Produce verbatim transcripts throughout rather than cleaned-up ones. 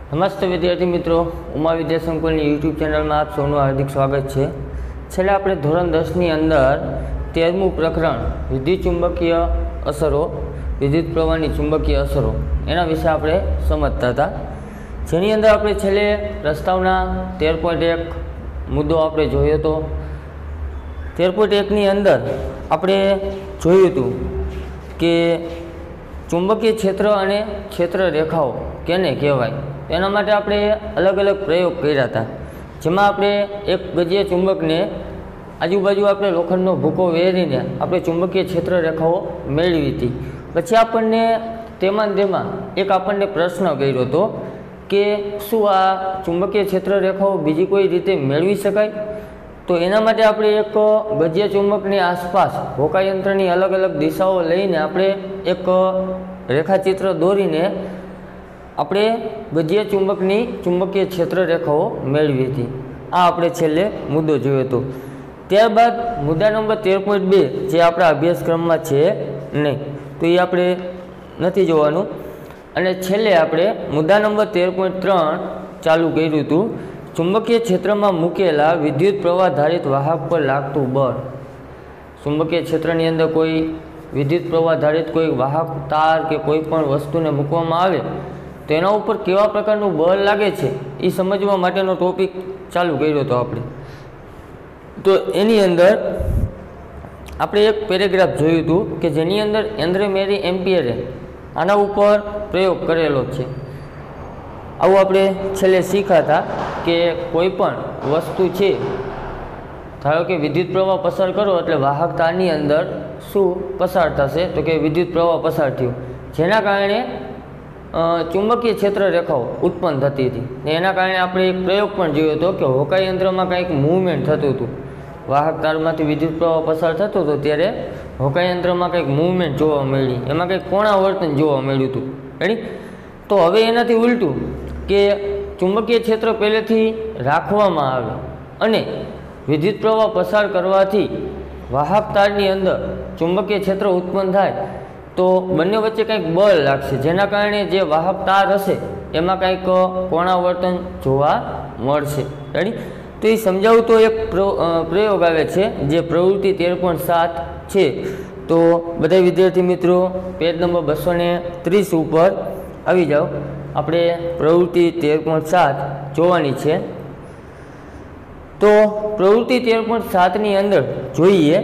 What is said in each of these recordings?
नमस्ते विद्यार्थी मित्रों, उमा विद्या संकुल यूट्यूब चैनल में आप सौનું हार्दिक स्वागत है। छेल्ले आपणे धोरण दस नी अंदर तेरमું प्रकरण विद्युत चुंबकीय असरों, विद्युत प्रवाहनी चुंबकीय असरों एना विषे आपणे समजता था। जेनी अंदर आपणे छेल्ले प्रस्तावना तेर पॉइंट एक मुद्दो आपणे जोयो तो। तेर पॉइंट एक नी अंदर आपणे जोयुं हतुं के चुंबकीय क्षेत्र अने क्षेत्र रेखाओं केने कहेवाय, एना माटे आपणे अलग अलग प्रयोग कर्या था। जेमां आपणे एक गजीय चुंबक ने आजुबाजु आपणे लोखंडनो भूको वेरीने आपणे चुंबकीय क्षेत्र रेखाओ मेळवी हती। पछी आपणने तेमां तेमां एक आपणने प्रश्न कर्यो हतो के शुं आ चुंबकीय क्षेत्र रेखाओ बीजी कोई रीते मेळवी शकाय। तो एना माटे आपणे एक गजीय चुंबकनी आसपास होकायंत्रनी अलग अलग दिशाओ लईने आपणे एक रेखाचित्र दोरीने આપણે ગજીય ચુંબકની ચુંબકીય ક્ષેત્ર રેખાઓ મેળવી હતી। આ આપણે છેલ્લે મુદ્દો જોયો હતો। ત્યારબાદ મુદ્દા નંબર તેર પોઈન્ટ બે જે આપણા અભ્યાસક્રમમાં છે નહીં, તો એ આપણે નથી જોવાનું। અને છેલ્લે આપણે મુદ્દા નંબર તેર પોઈન્ટ ત્રણ ચાલુ કર્યું હતું, ચુંબકીય ક્ષેત્રમાં મૂકેલા વિદ્યુત પ્રવાહ ધારિત વાહક પર લાગતું બળ। ચુંબકીય ક્ષેત્રની અંદર કોઈ વિદ્યુત પ્રવાહ ધારિત કોઈ વાહક તાર કે કોઈ પણ વસ્તુને મૂકવામાં આવે तो एना उपर केवा प्रकारनुं बल लागे छे ए समजवा माटेनो टॉपिक चालू कर्यो तो आपणे। तो एनी अंदर आपणे एक पेरेग्राफ जोयुं हतुं के जेनी अंदर एंड्रे मेरी एम्पियरे आना उपर प्रयोग करेलो छे। आवुं आपणे छेल्ले शीख्या के कोईपण वस्तु छे, धारो के विद्युत प्रवाह पसार करो एटले वाहक तारनी अंदर शुं पसार थशे, तो के विद्युत प्रवाह पसार थयो, जेना कारणे चुंबकीय क्षेत्र रेखाओ उत्पन्न थती थी। एना कारणे आपणे एक प्रयोग पण जोयो हतो के होकाई यंत्रमां कंईक मूवमेंट थतुं हतुं, वाहक तारमांथी विद्युत प्रवाह पसार थतो हतो त्यारे होकाई यंत्रमां कंईक मूवमेंट जोवा मळी, एमां कंईक कोणावर्तन जोवा मळ्युं हतुं। रेडी। तो हवे एनाथी उलटुं के चुंबकीय क्षेत्र पहेलेथी राखवामां आवे अने विद्युत प्रवाह पसार करवाथी वाहक तारनी अंदर चुंबकीय क्षेत्र उत्पन्न थाय तो बंने वच्चे कंईक बल लागशे, जेना कारणे जे वाहक तार हशे एमां कंईक कोणावर्तन जोवा मळशे। रेडी। तो ये समजावुं तो एक प्रयोग आवे छे जे प्रवृत्ति तेर पॉइंट सात छे। तो बधा विद्यार्थी मित्रों पेज नंबर बसो ने त्रीस उपर आवी जाओ, आपणे प्रवृत्ति तेर पॉइंट सात जोवानी छे। तो प्रवृत्ति तेर पॉइंट सात नी अंदर जोईए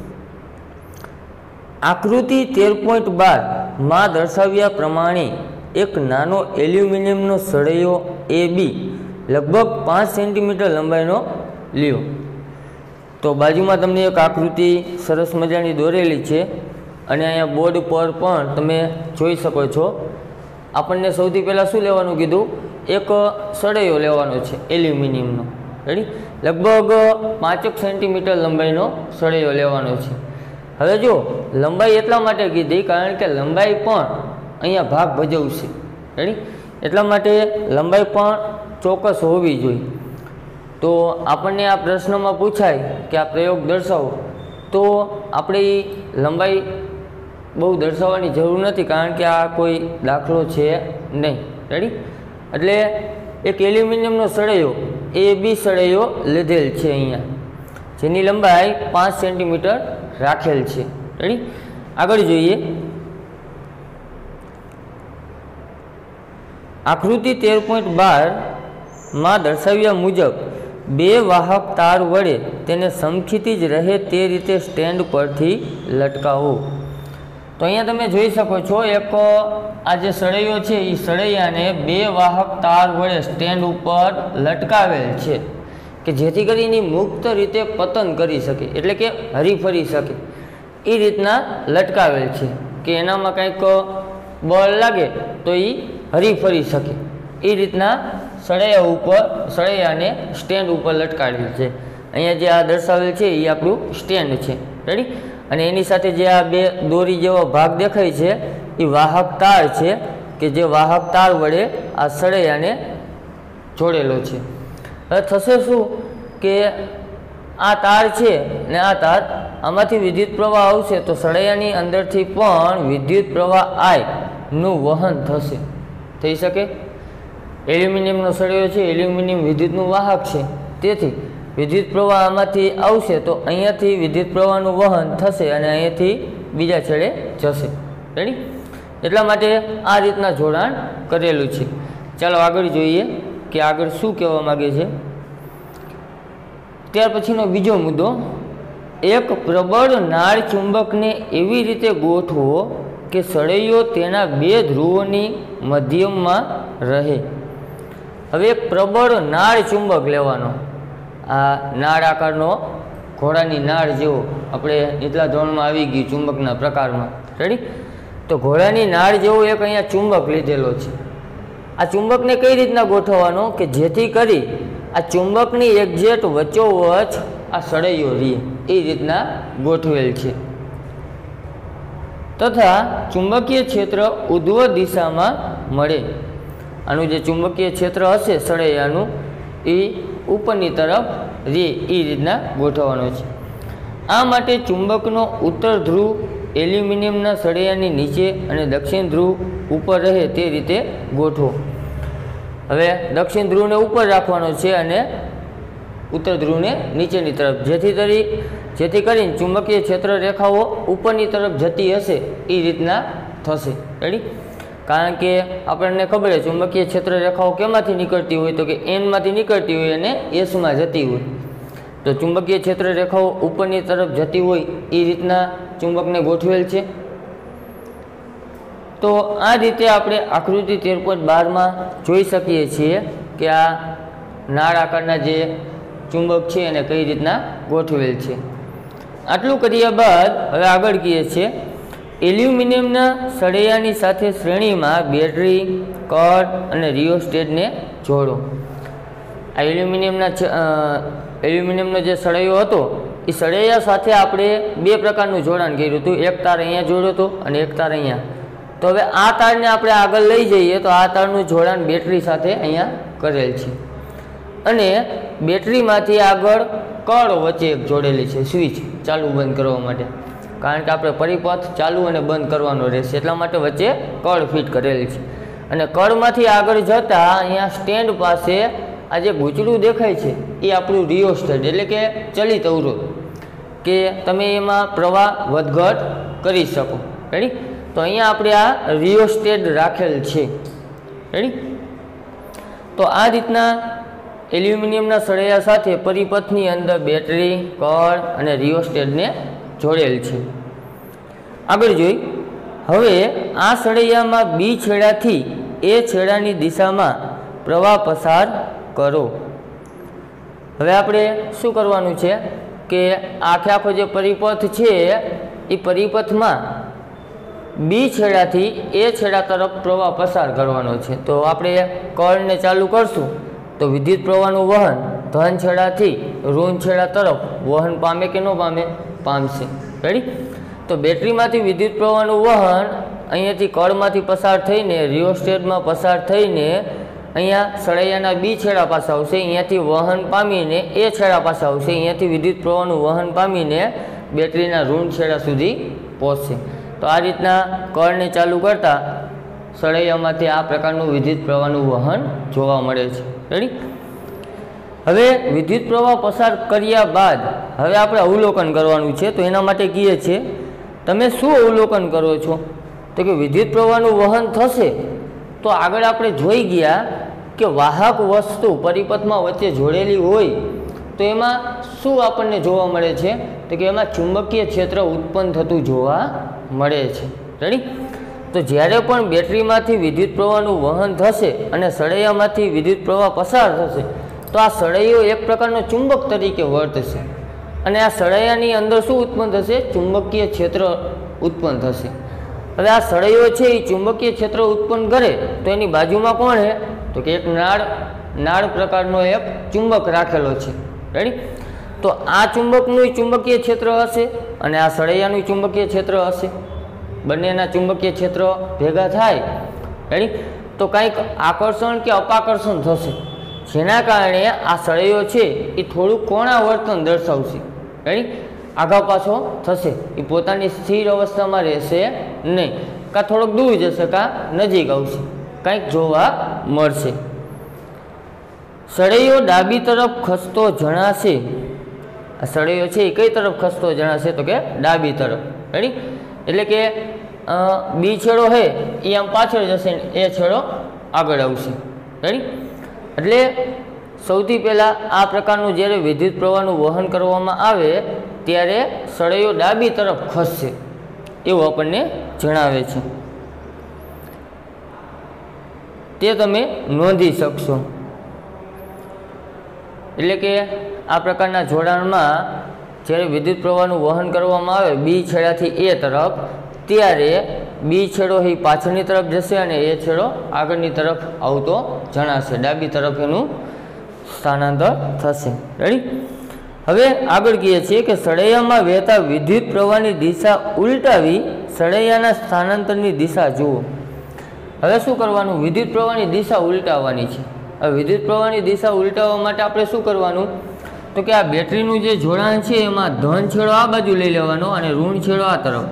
आकृति तेर पॉइंट बार में दर्शाव्या प्रमाणे एक नानो एल्युमिनियमनो सळियो ए बी लगभग पांच सेंटीमीटर लंबाईनो ल्यो। तो बाजू में तमने एक आकृति सरस मजानी दोरेली छे अने अहींया बोर्ड पर पण तमे जोई शको छो। आपणने सौथी पहेला शुं लेवानुं कीधुं, एक सळियो लेवानो छे एल्युमिनियमनो। रेडी। लगभग पांच सेंटीमीटर लंबाईनो सळियो लेवानो छे। हवे जो लंबाई एटला माटे कीधी कारण के लंबाई पण अहींया भाग भजवशे। रेडी। एटला माटे लंबाई पण चोक्कस होवी जोईए। तो आपणने आ प्रश्नमां पूछाय के आ प्रयोग दर्शावो, तो आपणे लंबाई बहु दर्शाववानी जरूर नथी कारण के आ कोई दाखलो छे नहीं। रेडी। एटले एक एल्युमिनियमनो सळियो ए बी सळियो लीधेल छे अहींया, जेनी लंबाई पांच सेंटीमीटर राखेल छे। रेडी। आगळ जोईए। आकृति तेर पॉइंट बार में दर्शाव्या मुजब बे वाहक तार वडे तेने समखीती रहे ते रीते स्टेन्ड परथी लटकावो। तो अहींया तमे जोई शको छो एक आ जे सळियो छे ई सळियाने बे वाहक तार वडे स्टेन्ड उपर लटकावेल छे कि जेथी करीने मुक्त रीते पतन करी सके, एटले के हरी फरी सके ए रीतना लटकावेल छे कि एनामां कंईक बल लागे तो ई हरी फरी सके ए रीतना सळिया उपर सळियाने स्टेन्ड उपर लटकावेल छे। अहींया जे आ दर्शावेल छे ए आपणुं स्टेन्ड छे। रेडी। अने एनी साथे जे आ बे दोरी जेવો भाग देखाय छे ए वाहक तार छे कि जे वाहक तार वडे आ सळियाने जोड़ेलो छे। हवे थशे शुं के आ तार छे ने आ तार आमांथी विद्युत प्रवाह आवशे तो सळियानी अंदरथी पण विद्युत प्रवाह आय नुं वहन थशे, थई शके। એલ્યુમિનિયમનો સળિયો છે, એલ્યુમિનિયમ વિદ્યુતનું વાહક છે, તેથી વિદ્યુત પ્રવાહ આમાંથી આવશે તો અહીંયાથી વિદ્યુત પ્રવાહનું વહન થશે અને અહીંયાથી બીજા છેડે જશે. રેડી? એટલા માટે આ રીતના જોડાણ કરેલું છે. ચાલો આગળ જોઈએ કે આગળ શું કહેવા માગે છે. ત્યાર પછીનો બીજો મુદ્દો, એક પ્રબળ નાળ ચુંબકને એવી રીતે ગોઠવો કે સળિયો તેના બે ધ્રુવોની મધ્યમાં રહે. હવે એક પ્રબળ નાળ ચુંબક લેવાનો, આ નાળ આકારનો ઘોડાની નાળ જેવો આપણે નીચલા ધોરણમાં આવી ગયું ચુંબકના પ્રકારમાં. રેડી? તો ઘોડાની નાળ જેવો એક અહીંયા ચુંબક લીધેલો છે. આ ચુંબકને કઈ રીતના ગોઠવવાનો કે જેથી કરી આ ચુંબકની એક્ઝેક્ટ વચ્ચોવચ આ સળિયો રહે, એ રીતના ગોઠવેલ છે. તથા ચુંબકીય ક્ષેત્ર ઉધ્વ દિશામાં મળે. આનું જે ચુંબકીય ક્ષેત્ર હશે સળિયાનું એ ઉપરની તરફ રહે, એ રીતના ગોઠવવાનો છે. આ માટે ચુંબકનો ઉત્તર ધ્રુવ એલ્યુમિનિયમના સળિયાની નીચે અને દક્ષિણ ધ્રુવ ઉપર રહે તે રીતે ગોઠવો. હવે દક્ષિણ ધ્રુવને ઉપર રાખવાનો છે અને ઉત્તર ધ્રુવને નીચેની તરફ, જેથી કરી જેથી કરીને ચુંબકીય ક્ષેત્ર રેખાઓ ઉપરની તરફ જતી હશે એ રીતના થશે. રેડી? કારણ કે આપણને ખબર છે ચુંબકીય ક્ષેત્ર રેખાઓ કેમાંથી નીકળતી હોય તો કે એનમાંથી નીકળતી હોય અને એસમાં જતી હોય. તો ચુંબકીય ક્ષેત્ર રેખાઓ ઉપરની તરફ જતી હોય એ રીતના ચુંબકને ગોઠવેલ છે. તો આ રીતે આપણે આકૃતિ તેર પોઈન્ટ બારમાં જોઈ શકીએ છીએ કે આ નાળ આકારના જે ચુંબક છે એને કઈ રીતના ગોઠવેલ છે. આટલું કર્યા બાદ હવે આગળ કહીએ છીએ, એલ્યુમિનિયમના સળિયાની સાથે શ્રેણીમાં બેટરી, કળ અને રિયોસ્ટેટને જોડો. આ એલ્યુમિનિયમના એલ્યુમિનિયમનો જે સળિયો હતો એ સળિયા સાથે આપણે બે પ્રકારનું જોડાણ કર્યું હતું. એક તાર અહીંયા જોડ્યો હતો અને એક તાર અહીંયા. તો હવે આ તારને આપણે આગળ લઈ જઈએ તો આ તારનું જોડાણ બેટરી સાથે અહીંયા કરેલ છે અને બેટરીમાંથી આગળ કળ વચ્ચે એક જોડેલી છે, સ્વિચ ચાલુ બંધ કરવા માટે. કારણ કે આપણે પરિપથ ચાલુ અને બંધ કરવાનો રહેશે એટલા માટે વચ્ચે કળ ફિટ કરેલી છે. અને કળમાંથી આગળ જતાં અહીંયા સ્ટેન્ડ પાસે આ જે ગૂંચડું દેખાય છે એ આપણું રિયોસ્ટેટ એટલે કે ચલિત અવરોધ, કે તમે એમાં પ્રવાહ વધઘટ કરી શકો. રેડી? તો અહીંયા આપણે આ રિયોસ્ટેટ રાખેલ છે. રેડી? તો આ રીતના એલ્યુમિનિયમના સળિયા સાથે પરિપથની અંદર બેટરી, કળ અને રિયોસ્ટેટને જોડેલ છે. આગળ જોઈ, હવે આ સળિયામાં બી છેડાથી એ છેડાની દિશામાં પ્રવાહ પસાર કરો. હવે આપણે શું કરવાનું છે કે આખે આખો જે પરિપથ છે એ પરિપથમાં બી છેડાથી એ છેડા તરફ પ્રવાહ પસાર કરવાનો છે. તો આપણે કળને ચાલુ કરશું તો વિદ્યુત પ્રવાહનું વહન ધન છેડાથી ઋણ છેડા તરફ વહન પામે કે ન પામે? પામશે. રેડી? તો બેટરીમાંથી વિદ્યુત પ્રવાહનું વહન અહીંયાથી કળમાંથી પસાર થઈને રિયોસ્ટેટમાં પસાર થઈને અહીંયા સળિયાના બી છેડા પાસે આવશે, અહીંયાથી વહન પામીને એ છેડા પાસે આવશે, અહીંયાથી વિદ્યુત પ્રવાહનું વહન પામીને બેટરીના ઋણ છેડા સુધી પહોંચશે. તો આ રીતના કળને ચાલુ કરતાં સળિયામાંથી આ પ્રકારનું વિદ્યુત પ્રવાહનું વહન જોવા મળે છે. રેડી? હવે વિદ્યુત પ્રવાહ પસાર કર્યા બાદ હવે આપણે અવલોકન કરવાનું છે. તો એના માટે કહીએ છીએ, તમે શું અવલોકન કરો છો? તો કે વિદ્યુત પ્રવાહનું વહન થશે તો આગળ આપણે જોઈ ગયા કે વાહક વસ્તુ પરિપથમાં વચ્ચે જોડેલી હોય તો એમાં શું આપણને જોવા મળે છે? તો કે એમાં ચુંબકીય ક્ષેત્ર ઉત્પન્ન થતું જોવા મળે છે. રેડી? તો જ્યારે પણ બેટરીમાંથી વિદ્યુત પ્રવાહનું વહન થશે અને સળિયામાંથી વિદ્યુત પ્રવાહ પસાર થશે તો આ સળિયો એક પ્રકારનો ચુંબક તરીકે વર્તશે અને આ સળિયાની અંદર શું ઉત્પન્ન થશે? ચુંબકીય ક્ષેત્ર ઉત્પન્ન થશે. હવે આ સળિયો છે એ ચુંબકીય ક્ષેત્ર ઉત્પન્ન કરે તો એની બાજુમાં કોણ છે? તો કે એક નાળ નાળ પ્રકારનો એક ચુંબક રાખેલો છે. રેડી? તો આ ચુંબકનું ચુંબકીય ક્ષેત્ર હશે અને આ સળિયાનું ચુંબકીય ક્ષેત્ર હશે. બંનેના ચુંબકીય ક્ષેત્રો ભેગા થાય. રેડી? તો કંઈક આકર્ષણ કે અપાકર્ષણ થશે, જેના કારણે આ સળિયો છે એ થોડુંક કોણાવર્તન દર્શાવશે. રેડી? આઘા પાછો થશે, એ પોતાની સ્થિર અવસ્થામાં રહેશે નહીં, કાં થોડોક દૂર જશે કાં નજીક આવશે, કંઈક જોવા મળશે. સળૈયો ડાબી તરફ ખસતો જણાશે. આ સળૈયો છે એ કઈ તરફ ખસતો જણાશે? તો કે ડાબી તરફ. રેડી? એટલે કે બી છેડો છે એ આમ પાછળ જશે ને એ છેડો આગળ આવશે. રેડી? એટલે સૌથી પહેલાં આ પ્રકારનું જ્યારે વિદ્યુત પ્રવાહનું વહન કરવામાં આવે ત્યારે સળૈયો ડાબી તરફ ખસશે એવું આપણને જણાવે છે. તે તમે નોંધી શકશો. એટલે કે આ પ્રકારના જોડાણમાં જ્યારે વિદ્યુત પ્રવાહનું વહન કરવામાં આવે બી છેડાથી એ તરફ, ત્યારે બી છેડો એ પાછળની તરફ જશે અને એ છેડો આગળની તરફ આવતો જણાશે. ડાબી તરફ એનું સ્થાનાંતર થશે. રેડી? હવે આગળ કહીએ છીએ કે સળૈયામાં વહેતા વિદ્યુત પ્રવાહની દિશા ઉલટાવી સળૈયાના સ્થાનાંતરની દિશા જુઓ. હવે શું કરવાનું? વિદ્યુત પ્રવાહની દિશા ઉલટાવવાની છે. હવે વિદ્યુત પ્રવાહની દિશા ઉલટાવવા માટે આપણે શું કરવાનું? તો કે આ બેટરીનું જે જોડાણ છે એમાં ધન છેડો આ બાજુ લઈ લેવાનો અને ઋણ છેડો આ તરફ,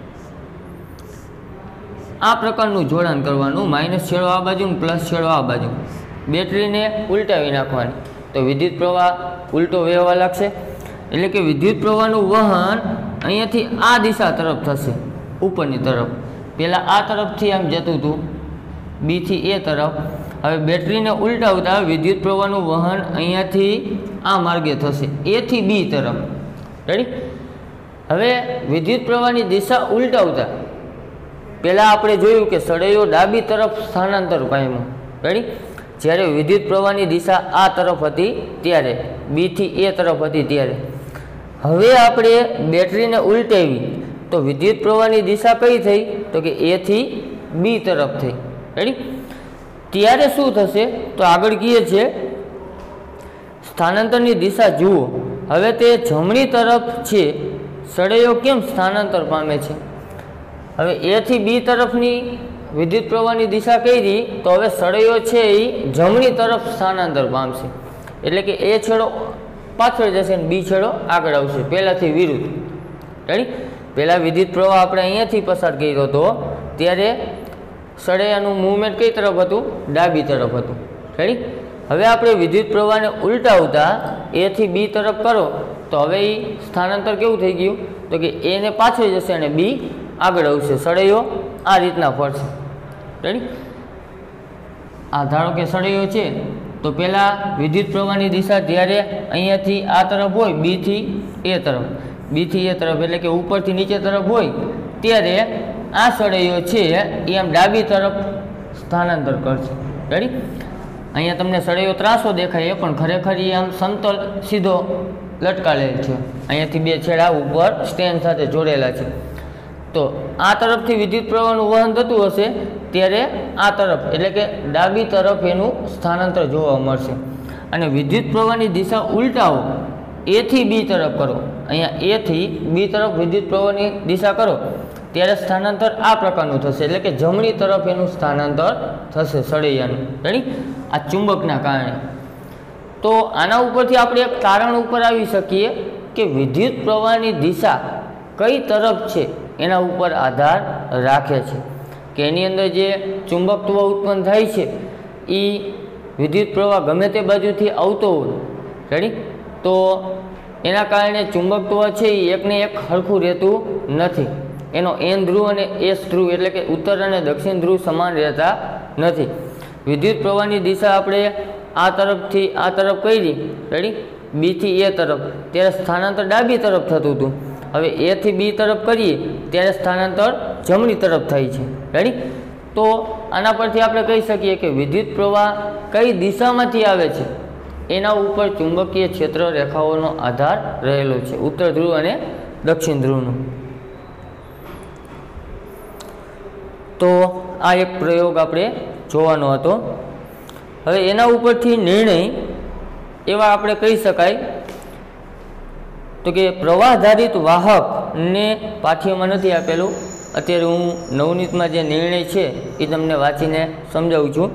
આ પ્રકારનું જોડાણ કરવાનું. માઇનસ છેડો આ બાજુ ને પ્લસ છેડો આ બાજુ. બેટરીને ઉલટાવી નાખવાની તો વિદ્યુત પ્રવાહ ઉલટો વહેવા લાગશે. એટલે કે વિદ્યુત પ્રવાહનું વહન અહીંયાથી આ દિશા તરફ થશે, ઉપરની તરફ. પહેલાં આ તરફથી આમ જતું હતું બીથી એ તરફ. હવે બેટરીને ઉલટાવતા વિદ્યુત પ્રવાહનું વહન અહીંયાથી આ માર્ગે થશે, એથી બી તરફ. રેડી? હવે વિદ્યુત પ્રવાહની દિશા ઉલટાવતા પહેલાં આપણે જોયું કે સળૈયો ડાબી તરફ સ્થાનાંતર પામ્યું. રેડી? જ્યારે વિદ્યુત પ્રવાહની દિશા આ તરફ હતી ત્યારે, બીથી એ તરફ હતી ત્યારે. હવે આપણે બેટરીને ઉલટાવી તો વિદ્યુત પ્રવાહની દિશા કઈ થઈ? તો કે એથી બી તરફ થઈ. રેડી? ત્યારે શું થશે? તો આગળ કહીએ છીએ સ્થાનાંતરની દિશા જુઓ. હવે તે જમણી તરફ છે. સળૈયો કેમ સ્થાનાંતર પામે છે? હવે એથી બી તરફની વિદ્યુત પ્રવાહની દિશા કઈ રહી? તો હવે સળૈયો છે એ જમણી તરફ સ્થાનાંતર પામશે. એટલે કે એ છેડો પાછળ જશે ને બી છેડો આગળ આવશે, પહેલાંથી વિરુદ્ધ. રેડી? પહેલાં વિદ્યુત પ્રવાહ આપણે અહીંયાથી પસાર કર્યો હતો ત્યારે સળૈયાનું મૂવમેન્ટ કઈ તરફ હતું? ડાબી તરફ હતું. રેડી? હવે આપણે વિદ્યુત પ્રવાહને ઉલટાવતા એથી બી તરફ કરો તો હવે એ સ્થાનાંતર કેવું થઈ ગયું? તો કે એને પાછળ જશે અને બી આગળ આવશે. સળૈયો આ રીતના ફરશે. રેડી? આ ધારો કે સળૈયો છે તો પહેલાં વિદ્યુત પ્રવાહની દિશા જ્યારે અહીંયાથી આ તરફ હોય બીથી એ તરફ, બીથી એ તરફ એટલે કે ઉપરથી નીચે તરફ હોય ત્યારે આ સળૈયો છે એ આમ ડાબી તરફ સ્થાનાંતર કરશે. રેડી? અહીંયા તમને સળૈયો ત્રાસો દેખાય એ પણ ખરેખર એ આમ સમતલ સીધો લટકાળેલ છે. અહીંયાથી બે છેડા ઉપર સ્ટેન્ડ સાથે જોડેલા છે. તો આ તરફથી વિદ્યુત પ્રવાહનું વહન થતું હશે ત્યારે આ તરફ એટલે કે ડાબી તરફ એનું સ્થાનાંતર જોવા મળશે. અને વિદ્યુત પ્રવાહની દિશા ઉલટાવો, એથી બી તરફ કરો. અહીંયા એથી બી તરફ વિદ્યુત પ્રવાહની દિશા કરો ત્યારે સ્થાનાંતર આ પ્રકારનું થશે. એટલે કે જમણી તરફ એનું સ્થાનાંતર થશે સળૈયાનું. રેડી? આ ચુંબકના કારણે. તો આના ઉપરથી આપણે એક કારણ ઉપર આવી શકીએ કે વિદ્યુત પ્રવાહની દિશા કઈ તરફ છે એના ઉપર આધાર રાખે છે કે એની અંદર જે ચુંબકત્વ ઉત્પન્ન થાય છે એ વિદ્યુત પ્રવાહ ગમે તે બાજુથી આવતો હોય. રેડી? તો એના કારણે ચુંબકત્વ છે એ એકને એક સરખું રહેતું નથી. એનો એન ધ્રુવ અને એસ ધ્રુવ એટલે કે ઉત્તર અને દક્ષિણ ધ્રુવ સમાન રહેતા નથી. વિદ્યુત પ્રવાહની દિશા આપણે આ તરફથી આ તરફ કરી. રેડી? બીથી એ તરફ ત્યારે સ્થાનાંતર ડાબી તરફ થતું હતું. હવે એથી બી તરફ કરીએ ત્યારે સ્થાનાંતર જમણી તરફ થાય છે. રેડી? તો આના પરથી આપણે કહી શકીએ કે વિદ્યુત પ્રવાહ કઈ દિશામાંથી આવે છે એના ઉપર ચુંબકીય ક્ષેત્ર રેખાઓનો આધાર રહેલો છે, ઉત્તર ધ્રુવ અને દક્ષિણ ધ્રુવનો. તો આ એક પ્રયોગ આપણે જોવાનો હતો. હવે એના ઉપરથી નિર્ણય એવા આપણે કહી શકાય તો કે પ્રવાહધારિત વાહકને પાઠ્યમાં નથી આપેલું. અત્યારે હું નવનીતમાં જે નિર્ણય છે એ તમને વાંચીને સમજાવું છું.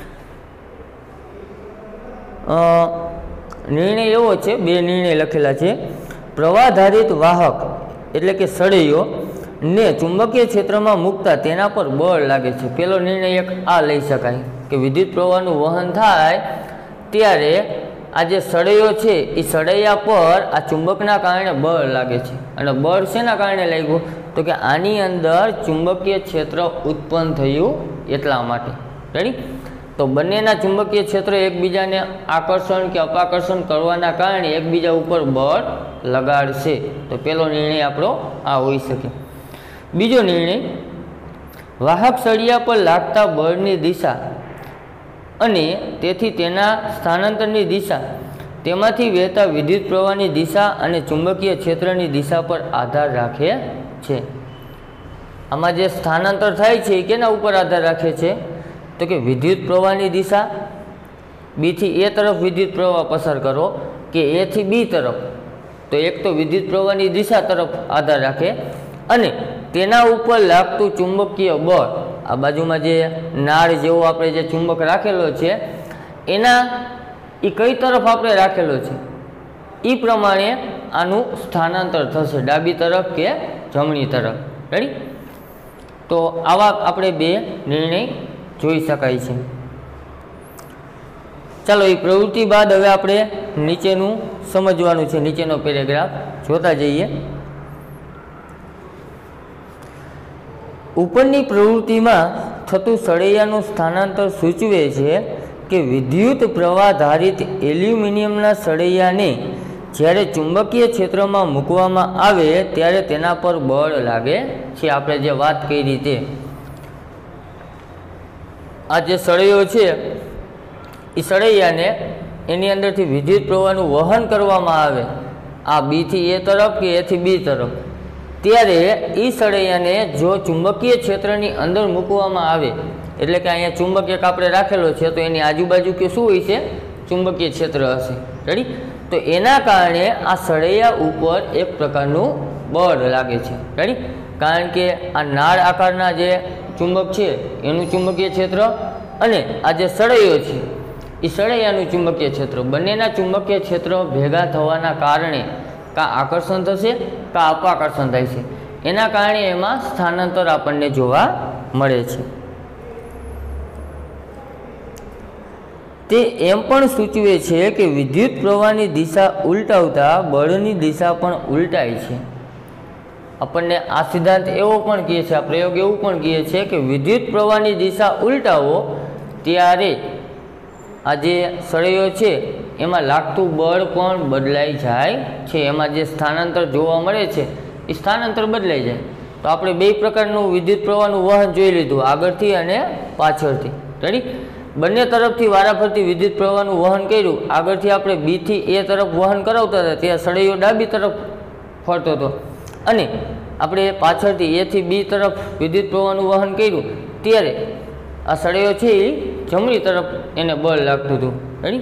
નિર્ણય એવો છે, બે નિર્ણય લખેલા છે. પ્રવાહધારિત વાહક એટલે કે સળૈયો ને ચુંબકીય ક્ષેત્રમાં મૂકતા તેના પર બળ લાગે છે. પહેલો નિર્ણય એક આ લઈ શકાય કે વિદ્યુત પ્રવાહનું વહન થાય त्यारे आ जे सळियो छे ए सळिया पर आ चुंबकना कारणे बळ लागे छे अने बळ शेना कारणे लाग्युं तो कि आनी अंदर चुंबकीय क्षेत्र उत्पन्न थयुं एटला माटे। रेडी? तो बंनेना चुंबकीय क्षेत्र एकबीजाने आकर्षण के अपाकर्षण करवाना कारणे एकबीजा उपर बळ लगाड़शे। तो पहेलो निर्णय आपणो आ होई शके। बीजो निर्णय, वाहक सळिया पर लागता बळनी दिशा अने तेथी तेना स्थानांतरनी दिशा, तेमांथी वहेता विद्युत प्रवाहनी दिशा अने चुंबकीय क्षेत्रनी दिशा पर आधार राखे छे। आमां जे स्थानांतर थाय छे ए केना उपर आधार राखे छे? तो कि विद्युत प्रवाहनी दिशा, बी थी ए तरफ विद्युत प्रवाह पसार करो कि ए थी बी तरफ, तो एक तो विद्युत प्रवाहनी दिशा तरफ आधार राखे अने तेना उपर लागतुं चुंबकीय बळ, आ बाजुमां जे नाळ जेवो आपणे जे चुंबक राखेलो छे एना ए कई तरफ आपणे राखेलो छे ई प्रमाणे आनुं स्थानांतर थशे, डाबी तरफ के जमणी तरफ। रेडी? तो आवा आपणे बे निर्णय जोई शकाय छे। चलो ए प्रवृत्ति बाद हवे आपणे नीचेनुं समजवानुं छे। नीचेनो पेरेग्राफ जोता जईए। उपरनी प्रवृत्ति में थतुं सळियानुं स्थानांतर सूचवे छे कि विद्युत प्रवाहधारित एल्युमिनियमना सळियाने ज्यारे चुंबकीय क्षेत्र में मूकवामां आवे त्यारे तेना पर बळ लागे छे। आपणे जे वात करी ते आ जे सळियो छे ए सळियाने एनी अंदरथी विद्युत प्रवाहनुं वहन करवामां आवे, आ बी थी ए तरफ कि ए थी बी तरफ, त्यारे ई सळियाने जो चुंबकीय क्षेत्रनी अंदर मूकवामां आवे, एटले के अहींया चुंबक एक आपणे राखेलो छे तो एनी आजुबाजु के शुं होय छे? चुंबकीय क्षेत्र हशे। रेडी? तो एना कारणे आ सळिया उपर एक प्रकारनुं बळ लागे छे। रेडी? कारण के आ नाळ आकारना जे चुंबक छे एनुं चुंबकीय क्षेत्र अने आ जे सळियो छे ए सळियानुं चुंबकीय क्षेत्र, बंनेना चुंबकीय क्षेत्र भेगा थवाना कारणे का आकर्षण थशे का अपाकर्षण थाय छे, एना कारणे एमां स्थानांतर आपणने जोवा मळे छे। ते एम पण सूचवे छे कि विद्युत प्रवाहनी दिशा उलटावता बळनी दिशा पण उलटाय छे। आपणने आ सिद्धांत एवो पण कहे छे, आ प्रयोग एवुं पण कहे छे कि विद्युत प्रवाहनी दिशा उलटावो त्यारे आ जे सळियो छे एमां लागतुं बळ पण बदलाई जाय छे, एमां जे स्थानांतर जोवा मळे छे ए स्थानांतर बदलाई जाय। तो आपणे बे प्रकारनुं विद्युत प्रवाहनुं वहन जोई लीधुं, आगळथी अने पाछळथी। रेडी? बंने तरफथी वाराफरती विद्युत प्रवाहनुं वहन कर्युं। आगळथी आपणे बी थी ए तरफ वहन करावता हता त्यारे सळियो डाबी तरफ फरतो हतो अने आपणे पाछळथी ए थी बी तरफ विद्युत प्रवाहनुं वहन कर्युं त्यारे आ सळियो छे ए जमणी तरफ एने बळ लागतुं हतुं। रेडी?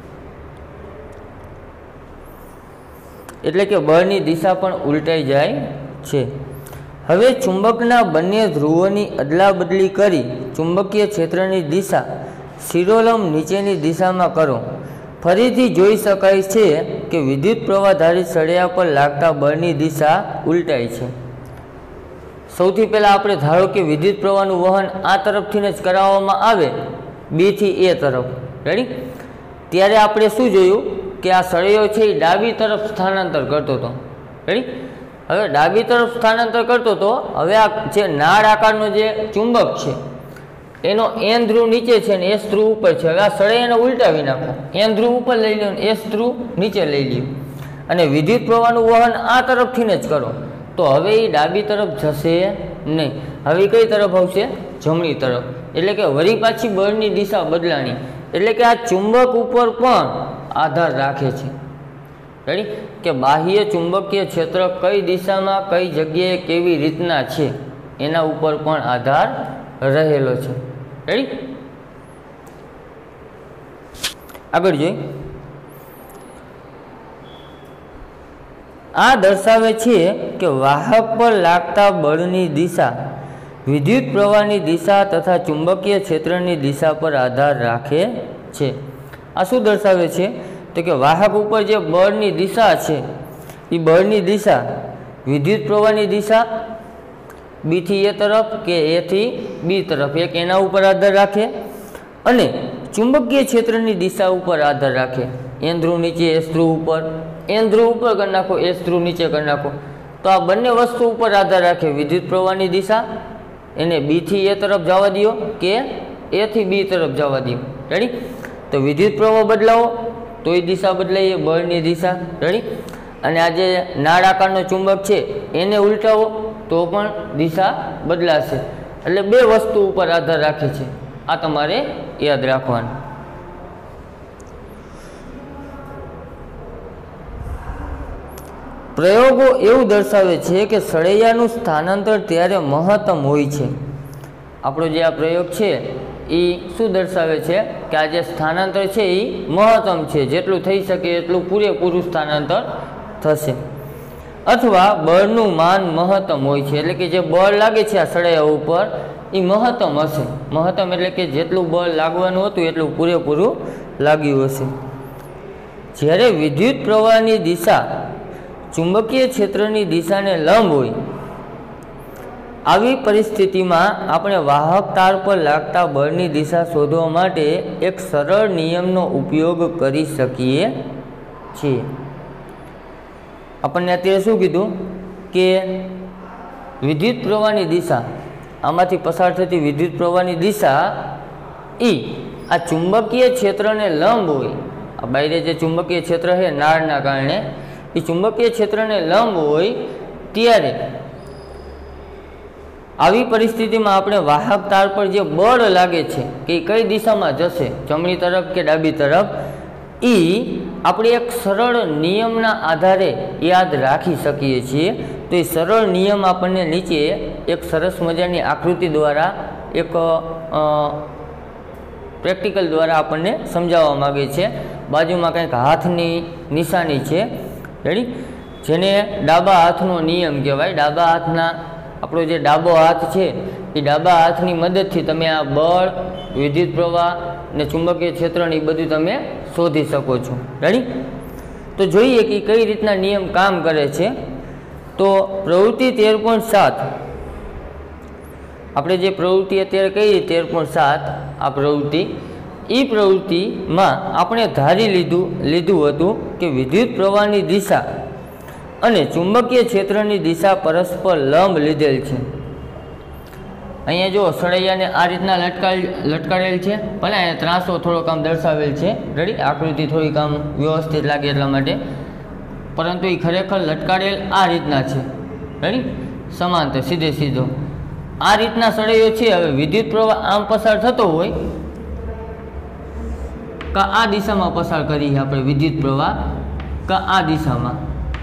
एटले के बळनी दिशा पण उलटाई जाय छे। हवे चुंबकना बंने ध्रुवोनी अदलाबदली करी चुंबकीय क्षेत्रनी दिशा शिरोलंब नीचेनी दिशामां करो। फरीथी जोई शकाय छे कि विद्युत प्रवाहधारित सळिया पर लागता बळनी दिशा उलटाई छे। सौथी पहेला आपणे धारो कि विद्युत प्रवाहनुं वहन आ तरफथीने ज कराववामां आवे, बी थी ए तरफ। रेडी? त्यारे आपणे शुं जोयुं कि आ सळियो छे ए डाबी तरफ स्थानांतर करतो हतो। रेडी? हवे डाबी तरफ स्थानांतर करतो तो हवे आ जे नाळ आकारनो जे चुंबक छे एनो एन ध्रुव नीचे छे ने एस ध्रुव उपर छे। हवे आ सळियाने उलटावी नाखो, एन ध्रुव उपर लई लो ने एस ध्रुव नीचे लई ल्यो अने विद्युत प्रवाहनुं वहन आ तरफथीने ज करो तो हवे ए डाबी तरफ जशे नहीं, हवे कई तरफ आवशे? जमणी तरफ। एटले के वरी पाછી बळनी दिशा बदलाणी, एटले के आ चुंबक उपर पण आधार राखे छे। रेडी? के बाह्य चुंबकीय क्षेत्र कई दिशा में कई जग्याए केवी रीतना छे एना उपर पण आधार रहेलो छे। रेडी? आगळ जोई। आ दर्शावे छे कि वाहक पर लागता बळनी दिशा विद्युत प्रवाहनी दिशा तथा चुंबकीय क्षेत्रनी दिशा पर आधार राखे छे। आ शुं दर्शावे छे? तो कि वाहक उपर जे बळनी दिशा छे ए बळनी दिशा विद्युत प्रवाहनी दिशा बी थी ए तरफ के ए थी बी तरफ एक एना उपर आधार राखे अने ચુંબકીય ક્ષેત્રની દિશા ઉપર આધાર રાખે. એન ધ્રુવ નીચે, એસ ધ્રુવ ઉપર. એન ધ્રુવ ઉપર કરી નાખો, એસ ધ્રુવ નીચે કરી નાખો. તો આ બંને વસ્તુ ઉપર આધાર રાખે. વિદ્યુત પ્રવાહની દિશા એને બીથી એ તરફ જવા દો કે એથી બી તરફ જવા દો. રેડી? તો વિદ્યુત પ્રવાહ બદલાવો તો એ દિશા બદલાઈએ, બળની દિશા. રેડી? અને આ જે નાળ આકારનો ચુંબક છે એને ઉલટાવો તો પણ દિશા બદલાશે. એટલે બે વસ્તુ ઉપર આધાર રાખે છે. આ તમારે યાદ રાખવાનું. પ્રયોગો એવું દર્શાવે છે કે સળૈયાનું સ્થાનાંતર ત્યારે મહત્તમ હોય છે. આપણો જે આ પ્રયોગ છે એ શું દર્શાવે છે કે આ જે સ્થાનાંતર છે એ મહત્તમ છે, જેટલું થઈ શકે એટલું પૂરેપૂરું સ્થાનાંતર થશે. અથવા બળનું માન મહત્તમ હોય છે, એટલે કે જે બળ લાગે છે આ સળૈયા ઉપર એ મહત્તમ હશે. મહત્તમ એટલે કે જેટલું બળ લાગવાનું હતું એટલું પૂરેપૂરું લાગ્યું હશે. જ્યારે વિદ્યુત પ્રવાહની દિશા ચુંબકીય ક્ષેત્રની દિશાને લંબ હોય, આવી પરિસ્થિતિમાં આપણે વાહક તાર પર લાગતા બળની દિશા શોધવા માટે એક સરળ નિયમનો ઉપયોગ કરી શકીએ છીએ. આપણને અત્યારે શું કીધું કે વિદ્યુત પ્રવાહની દિશા, આમાંથી પસાર થતી વિદ્યુત પ્રવાહની દિશા એ આ ચુંબકીય ક્ષેત્રને લંબ હોય. આ બાયરે જે ચુંબકીય ક્ષેત્ર છે નાળના કારણે, એ ચુંબકીય ક્ષેત્રને લંબ હોય ત્યારે આવી પરિસ્થિતિમાં આપણે વાહક તાર પર જે બળ લાગે છે કે કઈ દિશામાં જશે, જમણી તરફ કે ડાબી તરફ, એ આપણે એક સરળ નિયમના આધારે યાદ રાખી શકીએ છીએ. તો એ સરળ નિયમ આપણને નીચે એક સરસ મજાની આકૃતિ દ્વારા, એક પ્રેક્ટિકલ દ્વારા આપણને સમજાવવા માગે છે. બાજુમાં કંઈક હાથની નિશાની છે. રેડી? જેને ડાબા હાથનો નિયમ કહેવાય. ડાબા હાથના આપણો જે ડાબો હાથ છે એ ડાબા હાથની મદદથી તમે આ બળ, વિદ્યુત પ્રવાહ ને ચુંબકીય ક્ષેત્રને એ બધું તમે શોધી શકો છો. રેડી? તો જોઈએ કે કઈ રીતના નિયમ કામ કરે છે. તો પ્રવૃત્તિ તેર પોઈન્ટ સાત, આપણે જે પ્રવૃત્તિ અત્યારે કહીએ તેર પોઈન્ટ સાત, આ પ્રવૃત્તિ, એ પ્રવૃત્તિમાં આપણે ધારી લીધું લીધું હતું કે વિદ્યુત પ્રવાહની દિશા અને ચુંબકીય ક્ષેત્રની દિશા પરસ્પર લંબ લીધેલ છે. અહીંયા જો સળૈયાને આ રીતના લટકા લટકાડેલ છે. ભલે અહીંયા ત્રાસો થોડોક આમ દર્શાવેલ છે. રેડી? આકૃતિ થોડીક આમ વ્યવસ્થિત લાગે એટલા માટે, પરંતુ એ ખરેખર લટકાડેલ આ રીતના છે. રેડી? સમાંતર, સીધે સીધો આ રીતના સળૈયો છે. હવે વિદ્યુત પ્રવાહ આમ પસાર થતો હોય કા આ દિશામાં પસાર કરીએ આપણે વિદ્યુત પ્રવાહ, કા આ દિશામાં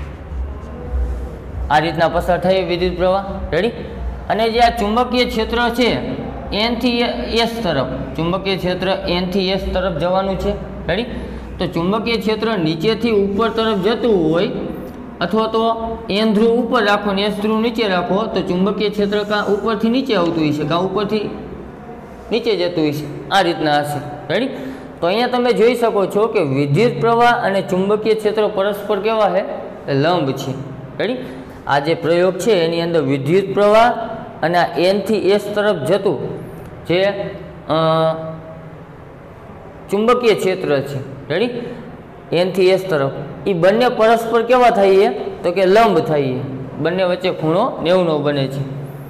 આ રીતના પસાર થાય વિદ્યુત પ્રવાહ. રેડી? અને જે આ ચુંબકીય ક્ષેત્ર છે એન થી એસ તરફ, ચુંબકીય ક્ષેત્ર એન થી એસ તરફ જવાનું છે. રેડી? તો ચુંબકીય ક્ષેત્ર નીચેથી ઉપર તરફ જતું હોય, અથવા તો એન ધ્રુવ ઉપર રાખો ને એસ ધ્રુવ નીચે રાખો, તો ચુંબકીય ક્ષેત્ર કાં ઉપરથી નીચે આવતું હોય છે, કાં ઉપરથી નીચે જતું હોય છે. આ રીતના હશે. રેડી? તો અહીંયા તમે જોઈ શકો છો કે વિદ્યુત પ્રવાહ અને ચુંબકીય ક્ષેત્ર પરસ્પર કેવા છે? લંબ છે. રેડી? આ જે પ્રયોગ છે એની અંદર વિદ્યુત પ્રવાહ અને આ એનથી એસ તરફ જતું જે ચુંબકીય ક્ષેત્ર છે, રેડી, એનથી એસ તરફ, એ બંને પરસ્પર કેવા થઈએ તો કે લંબ થઈએ, બંને વચ્ચે ખૂણો નેવુંનો બને છે.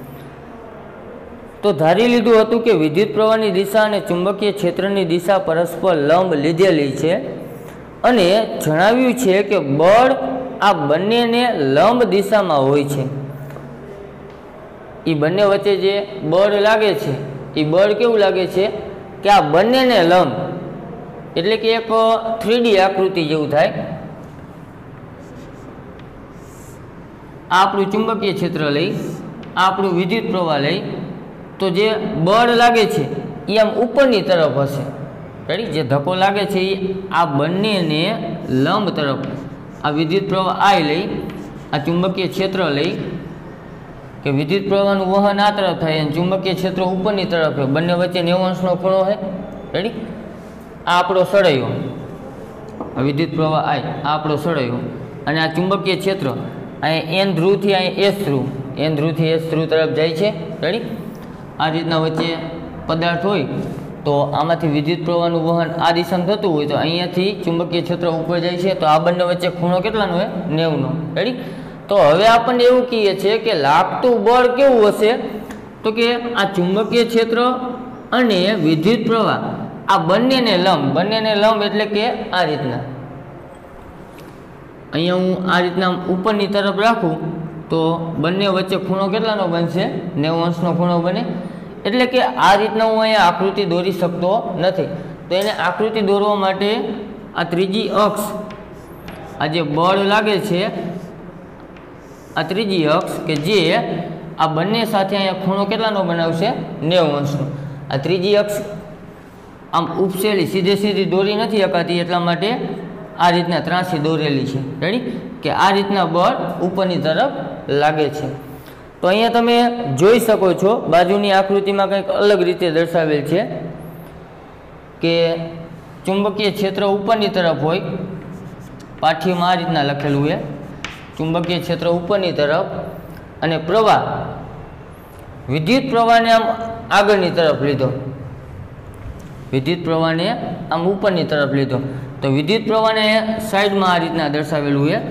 તો ધારી લીધું હતું કે વિદ્યુત પ્રવાહની દિશા અને ચુંબકીય ક્ષેત્રની દિશા પરસ્પર લંબ લીધેલી છે, અને જણાવ્યું છે કે બળ આ બંનેને લંબ દિશામાં હોય છે. એ બંને વચ્ચે જે બળ લાગે છે એ બળ કેવું લાગે છે કે આ બંનેને લંબ, એટલે કે એક થ્રી ડી આકૃતિ જેવું થાય. આ આપણું ચુંબકીય ક્ષેત્ર લઈ, આ આપણું વિદ્યુત પ્રવાહ લઈ, તો જે બળ લાગે છે એ આમ ઉપરની તરફ હશે. રેડી? જે ધક્કો લાગે છે એ આ બંનેને લંબ તરફ, આ વિદ્યુત પ્રવાહ આ લઈ, આ ચુંબકીય ક્ષેત્ર લઈ, કે વિદ્યુત પ્રવાહનું વહન આ તરફ થાય અને ચુંબકીય ક્ષેત્ર ઉપરની તરફ હોય, બંને વચ્ચે નેવું અંશનો ખૂણો છે. રેડી? આ આપણો સળૈયો, આ વિદ્યુત પ્રવાહ આ આ આપણો સળૈયો, અને આ ચુંબકીય ક્ષેત્ર અહીં એન ધ્રુવથી અહીં એસ ધ્રુવ, એન ધ્રુવથી એસ ધ્રુવ તરફ જાય છે. રેડી? આ રીતના વચ્ચે પદાર્થ હોય તો તો આમાંથી વિદ્યુત પ્રવાહનું વહન આ દિશામાં થતું હોય તો અહીંયાથી ચુંબકીય ક્ષેત્ર ઉપર જાય છે તો આ બંને વચ્ચે ખૂણો કેટલાનો હોય નેવુંનો રેડી। તો હવે આપણને એવું કહીએ છીએ કે લાગતું બળ કેવું હશે તો કે આ ચુંબકીય ક્ષેત્ર અને વિદ્યુત પ્રવાહ આ બંનેને લંબ બંનેને લંબ એટલે કે આ રીતના અહીંયા હું આ રીતના ઉપરની તરફ રાખું તો બંને વચ્ચે ખૂણો કેટલાનો બનશે નેવું અંશનો ખૂણો બને। એટલે કે આ રીતના હું અહીંયા આકૃતિ દોરી શકતો નથી તો એને આકૃતિ દોરવા માટે આ ત્રીજી અક્ષ આ જે બળ લાગે છે આ ત્રીજી અક્ષ કે જે આ બંને સાથે અહીંયા ખૂણો કેટલાનો બનાવશે નેવું અંશનો। આ ત્રીજી અક્ષ આમ ઉપસેલી સીધે સીધી દોરી નથી શકાતી એટલા માટે આ રીતના ત્રાંસી દોરેલી છે રેડી કે આ રીતના બળ ઉપરની તરફ લાગે છે। તો અહીંયા તમે જોઈ શકો છો બાજુની આકૃતિમાં કંઈક અલગ રીતે દર્શાવેલ છે કે ચુંબકીય ક્ષેત્ર ઉપરની તરફ હોય પાઠ્યમાં આ રીતના લખેલું છે ચુંબકીય ક્ષેત્ર ઉપરની તરફ અને પ્રવાહ વિદ્યુત પ્રવાહને આમ આગળની તરફ લીધો વિદ્યુત પ્રવાહને આમ ઉપરની તરફ લીધો તો વિદ્યુત પ્રવાહને સાઈડમાં આ રીતના દર્શાવેલું છે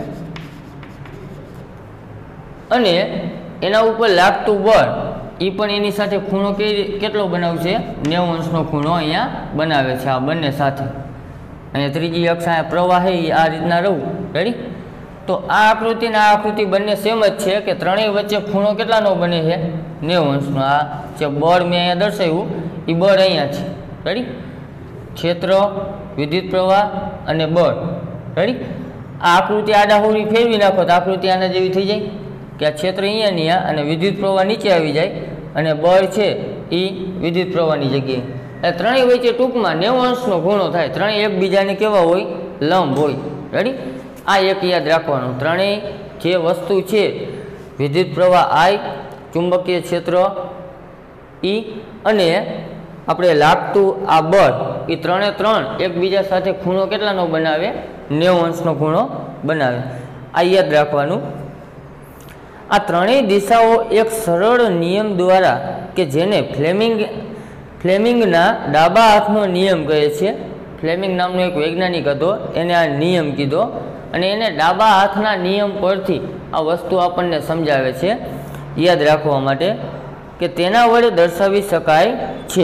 અને એના ઉપર લાગતું બળ એ પણ એની સાથે ખૂણો કેટલો બનાવશે નેવું અંશનો ખૂણો અહીંયા બનાવે છે આ બંને સાથે। અહીંયા ત્રીજી અક્ષ અહીંયા પ્રવાહ એ આ રીતના રહું રેડી। તો આ આકૃતિ ને આ આકૃતિ બંને સેમ જ છે કે ત્રણેય વચ્ચે ખૂણો કેટલાનો બને છે નેવું અંશનો। આ જે બળ મેં અહીંયા દર્શાવ્યું એ બળ અહીંયા છે રેડી ક્ષેત્ર વિદ્યુત પ્રવાહ અને બળ રેડી। આ આકૃતિ આડાહોરી ફેરવી નાખો તો આકૃતિ આના જેવી થઈ જાય કે આ ક્ષેત્ર અહીંયા ને અને વિદ્યુત પ્રવાહ નીચે આવી જાય અને બળ છે એ વિદ્યુત પ્રવાહની જગ્યાએ એટલે ત્રણેય વચ્ચે ટૂંકમાં નેવું અંશનો ખૂણો થાય। ત્રણેય એકબીજાને કેવા હોય લંબ હોય રેડી। આ એક યાદ રાખવાનું ત્રણેય જે વસ્તુ છે વિદ્યુત પ્રવાહ આઈ ચુંબકીય ક્ષેત્ર ઈ અને આપણે લાગતું આ બળ એ ત્રણે ત્રણ એકબીજા સાથે ખૂણો કેટલાનો બનાવે નેવું અંશનો ખૂણો બનાવે આ યાદ રાખવાનું। આ ત્રણેય દિશાઓ એક સરળ નિયમ દ્વારા કે જેને ફ્લેમિંગ ફ્લેમિંગના ડાબા હાથનો નિયમ કહે છે। ફ્લેમિંગ નામનો એક વૈજ્ઞાનિક હતો એને આ નિયમ કીધો અને એને ડાબા હાથના નિયમ પરથી આ વસ્તુ આપણને સમજાવે છે યાદ રાખવા માટે કે તેના વડે દર્શાવી શકાય છે।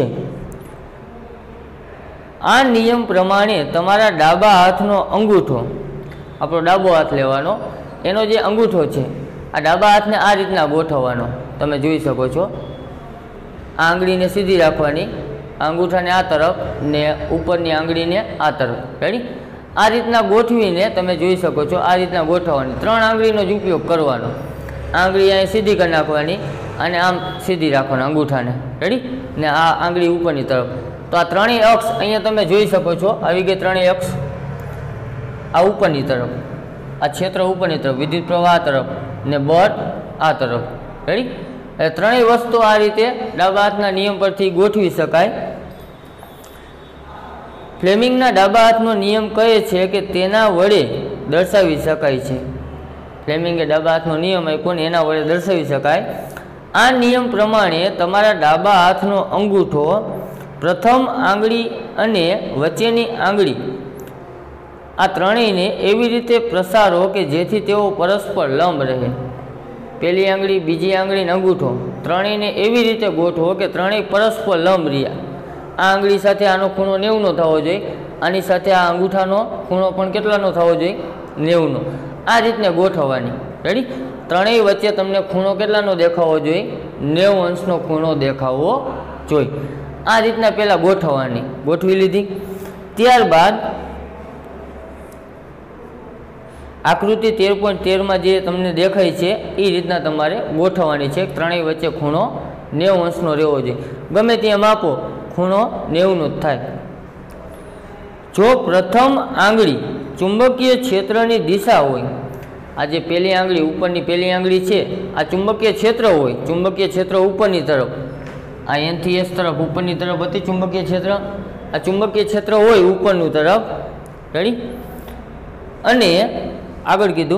આ નિયમ પ્રમાણે તમારા ડાબા હાથનો અંગૂઠો આપણો ડાબો હાથ લેવાનો એનો જે અંગૂઠો છે આ ડાબા હાથને આ રીતના ગોઠવવાનો તમે જોઈ શકો છો। આ આંગળીને સીધી રાખવાની અંગૂઠાને આ તરફ ને ઉપરની આંગળીને આ તરફ રેડી આ રીતના ગોઠવીને તમે જોઈ શકો છો આ રીતના ગોઠવવાની ત્રણ આંગળીનો જ ઉપયોગ કરવાનો। આંગળી અહીં સીધી કરી નાખવાની અને આમ સીધી રાખવાના અંગૂઠાને રેડી ને આ આંગળી ઉપરની તરફ તો આ ત્રણેય અક્ષ અહીંયા તમે જોઈ શકો છો આવી ગઈ ત્રણેય અક્ષ આ ઉપરની તરફ આ ક્ષેત્ર ઉપરની તરફ વિદ્યુત પ્રવાહ તરફ ને બળ આ તરફ રેડી એટલે ત્રણેય વસ્તુ આ રીતે ડાબા હાથના નિયમ પરથી ગોઠવી શકાય। ફ્લેમિંગના ડાબા હાથનો નિયમ કહે છે કે તેના વડે દર્શાવી શકાય છે ફ્લેમિંગે ડાબા હાથનો નિયમ આપ્યો ને એના વડે દર્શાવી શકાય। આ નિયમ પ્રમાણે તમારા ડાબા હાથનો અંગૂઠો પ્રથમ આંગળી અને વચ્ચેની આંગળી આ ત્રણેયને એવી રીતે પ્રસારો કે જેથી તેઓ પરસ્પર લંબ રહે। પહેલી આંગળી બીજી આંગળી અંગૂઠો ત્રણેયને એવી રીતે ગોઠવો કે ત્રણેય પરસ્પર લંબ રહ્યા। આ આંગળી સાથે આનો ખૂણો નેવુંનો થવો જોઈએ આની સાથે આ અંગૂઠાનો ખૂણો પણ કેટલાનો થવો જોઈએ નેવુંનો આ રીતને ગોઠવવાની રેડી। ત્રણેય વચ્ચે તમને ખૂણો કેટલાનો દેખાવો જોઈએ નેવું અંશનો ખૂણો દેખાવો જોઈએ। આ રીતના પહેલાં ગોઠવવાની ગોઠવી લીધી ત્યારબાદ આકૃતિ તેર પોઈન્ટ તેરમાં જે તમને દેખાય છે એ રીતના તમારે ગોઠવવાની છે ત્રણેય વચ્ચે ખૂણો નેવું અંશનો રહેવો જોઈએ ગમે ત્યાં માપો ખૂણો નેવુંનો જ થાય। જો પ્રથમ આંગળી ચુંબકીય ક્ષેત્રની દિશા હોય આ જે પહેલી આંગળી ઉપરની પહેલી આંગળી છે આ ચુંબકીય ક્ષેત્ર હોય ચુંબકીય ક્ષેત્ર ઉપરની તરફ આ એનથી એસ તરફ ઉપરની તરફ હતી ચુંબકીય ક્ષેત્ર આ ચુંબકીય ક્ષેત્ર હોય ઉપરનું તરફ રેડી અને આગળ કીધું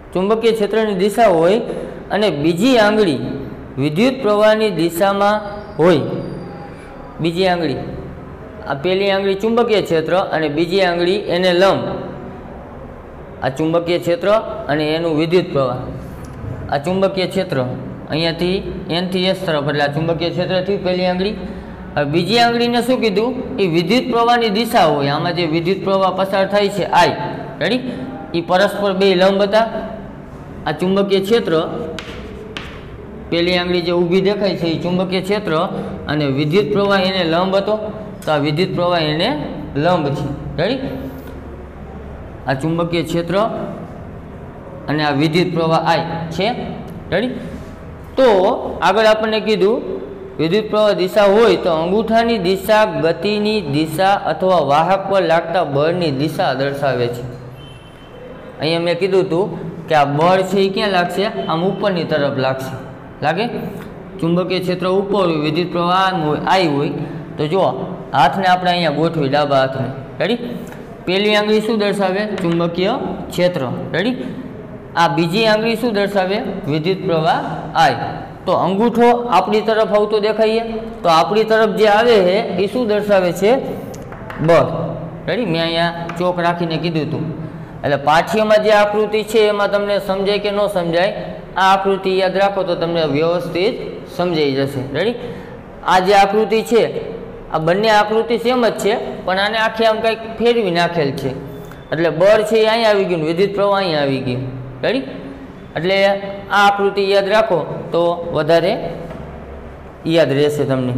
ચુંબકીય ક્ષેત્રની દિશા હોય અને બીજી આંગળી વિદ્યુત પ્રવાહની દિશામાં હોય, બીજી આંગળી આ પહેલી આંગળી ચુંબકીય ક્ષેત્ર અને બીજી આંગળી એને લંબ, આ ચુંબકીય ક્ષેત્ર અને એનું વિદ્યુત પ્રવાહ, આ ચુંબકીય ક્ષેત્ર અહીંયાથી એન થી એસ તરફ, એટલે આ ચુંબકીય ક્ષેત્રથી પહેલી આંગળી. હવે બીજી આંગળીને શું કીધું, એ વિદ્યુત પ્રવાહની દિશા હોય. આમાં જે વિદ્યુત પ્રવાહ પસાર થાય છે આઈ, રેડી, એ પરસ્પર બે લંબ હતા. આ ચુંબકીય ક્ષેત્ર, પહેલી આંગળી જે ઊભી દેખાય છે એ ચુંબકીય ક્ષેત્ર અને વિદ્યુત પ્રવાહ એને લંબ હતો, તો આ વિદ્યુત પ્રવાહ એને લંબ છે. રેડી, આ ચુંબકીય ક્ષેત્ર અને આ વિદ્યુત પ્રવાહ આઈ છે. રેડી, તો આગળ આપણને કીધું વિદ્યુત પ્રવાહ દિશા હોય તો અંગૂઠાની દિશા ગતિની દિશા અથવા વાહક પર લાગતા બળની દિશા દર્શાવે છે. અહીંયા મેં કીધું હતું કે આ બળ છે એ ક્યાં લાગશે, આમ ઉપરની તરફ લાગશે. લાગે, ચુંબકીય ક્ષેત્ર ઉપર હોય, વિદ્યુત પ્રવાહ હોય, આઈ હોય. તો જો હાથને આપણે અહીંયા ગોઠવી, ડાબા હાથને. રેડી, પહેલી આંગળી શું દર્શાવે, ચુંબકીય ક્ષેત્ર. રેડી, આ બીજી આંગળી શું દર્શાવે, વિદ્યુત પ્રવાહ આઈ. તો અંગૂઠો આપણી તરફ આવતો દેખાઈએ, તો આપણી તરફ જે આવે છે એ શું દર્શાવે છે, બળ. રેડી, મેં અહીંયા ચોક રાખીને કીધું હતું. એટલે પાઠ્યમાં જે આકૃતિ છે એમાં તમને સમજાય કે ન સમજાય, આ આકૃતિ યાદ રાખો તો તમને વ્યવસ્થિત સમજાઈ જશે. રેડી, આ જે આકૃતિ છે આ બંને આકૃતિ સેમ જ છે, પણ આને આખી આમ કંઈક ફેરવી નાખેલ છે. એટલે બળ છે એ અહીંયા આવી ગયું, વિદ્યુત પ્રવાહ અહીંયા આવી ગયું. રેડી, એટલે આ આકૃતિ યાદ રાખો તો વધારે યાદ રહેશે તમને.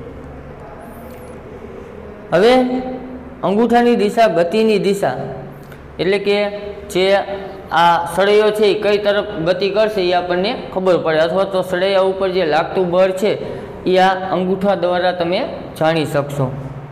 હવે અંગૂઠાની દિશા ગતિની દિશા, એટલે કે જે આ સળૈયો છે એ કઈ તરફ ગતિ કરશે એ આપણને ખબર પડે, અથવા તો સળૈયા ઉપર જે લાગતું બળ છે એ આ અંગૂઠા દ્વારા તમે જાણી શકશો.